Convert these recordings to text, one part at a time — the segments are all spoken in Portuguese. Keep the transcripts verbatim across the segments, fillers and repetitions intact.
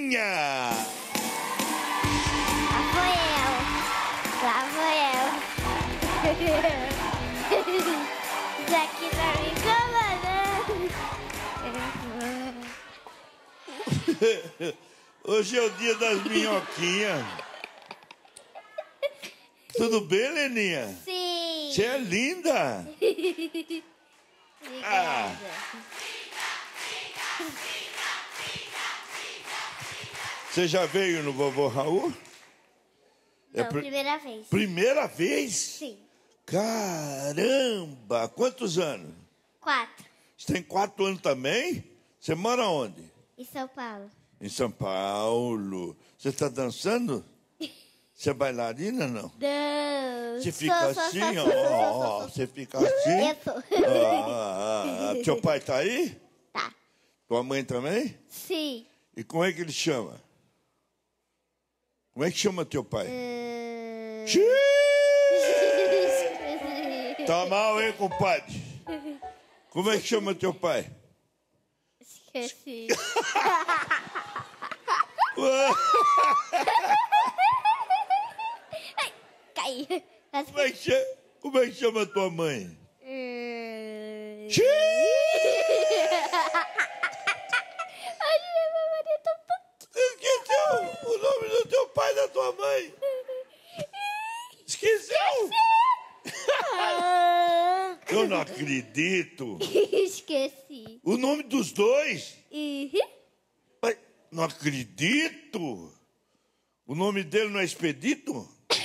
Aninha! Lá foi eu. Lá foi eu. Isso aqui tá me incomodando. Hoje é o dia das minhoquinhas. Tudo bem, Leninha? Sim. Você é linda. Ah. Você já veio no Vovô Raul? Não, É pr... primeira vez. Primeira vez? Sim. Caramba! Quantos anos? Quatro. Você tem quatro anos também? Você mora onde? Em São Paulo. Em São Paulo. Você está dançando? Você é bailarina, não? Não. Você fica sou, assim, sou, ó. sou, sou, ó, sou, ó, sou. Você fica assim? Eu sou. Ah, ah, ah. Teu pai tá aí? Tá. Tua mãe também? Sim. E como é que ele chama? Como é que chama teu pai? Uh... Xiii! Tá mal, hein, compadre? Como é que chama teu pai? Esqueci. Cai. Como é que chama, como é que chama tua mãe? Uh... Xiii! Esqueceu o nome do teu pai e da tua mãe? Esqueceu? Eu não acredito. Esqueci. O nome dos dois? Uhum. Mas não acredito. O nome dele não é Expedito?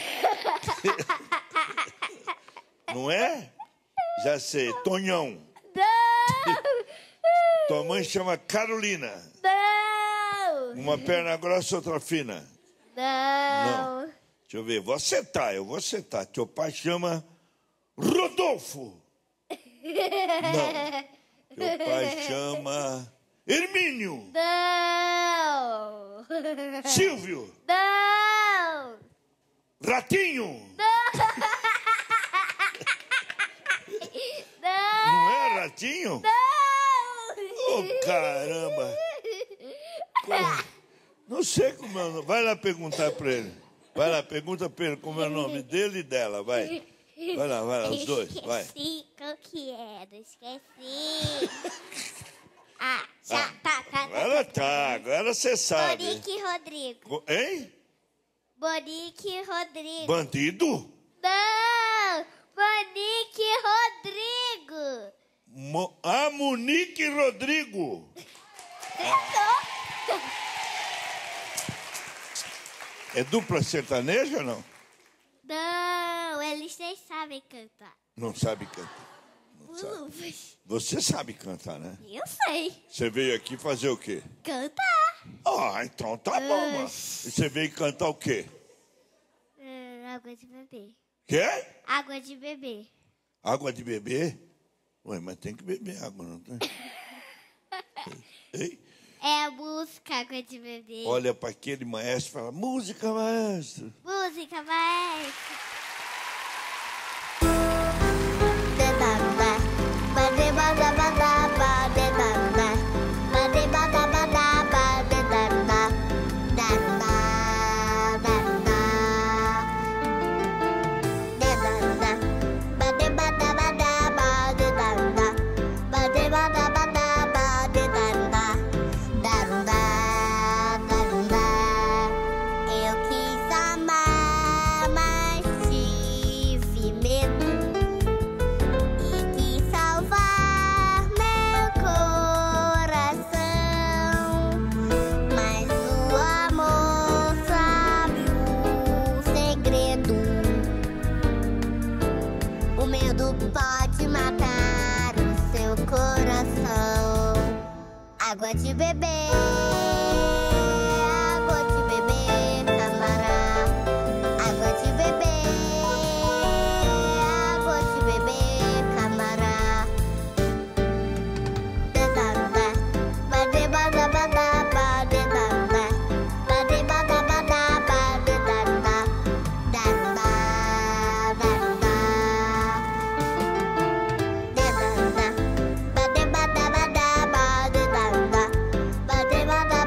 Não é? Já sei, Tonhão. Não! Tua mãe chama Carolina. Não! Uma perna grossa, outra fina. Não! Deixa eu ver, vou acertar, eu vou acertar. Teu pai chama Rodolfo. Não. Teu pai chama Hermínio. Não! Silvio. Não! Ratinho. Não! Não é Ratinho? Não! Oh, caramba. Não sei como é o nome. Vai lá perguntar pra ele. Vai lá, pergunta pra ele como é o nome dele e dela, vai. Vai lá, vai lá, os dois, vai. Esqueci qual que era, esqueci. Ah, já, Ah, tá, tá, tá. Agora tá, agora você sabe. Bonique Rodrigo. Hein? Bonique Rodrigo. Bandido? Não! Bonique Rodrigo. Mo... Ah, Monique Rodrigo. É dupla sertaneja ou não? Não, eles nem sabem cantar. Não sabe cantar. Não sabe. Uf, Você sabe cantar, né? eu sei. Você veio aqui fazer o quê? Cantar. Ah, então tá bom, mano. E você veio cantar o quê? Hum, água de beber. Quê? Água de beber. Água de beber? Ué, mas tem que beber água, não tem? Ei, É a música água de beber. olha para aquele maestro e fala, música, maestro. Música, maestro. Eu quis amar, mas tive medo e quis salvar meu coração. Mas o amor sabe o segredo. O medo pode matar o seu coração. Água de beber. Água de beber, camará. Água de beber. Água de beber, camará. Dedada, bade bada bada bade dada. Bade bada bada bade dada. Dada, dada. Dedada, bade bada bada bade dada. Bade bada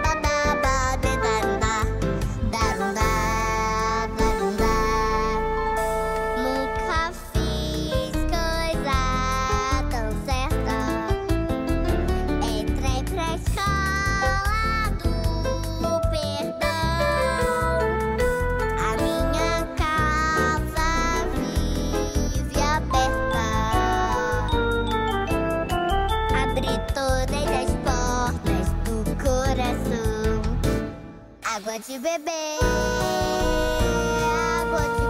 água de beber, água de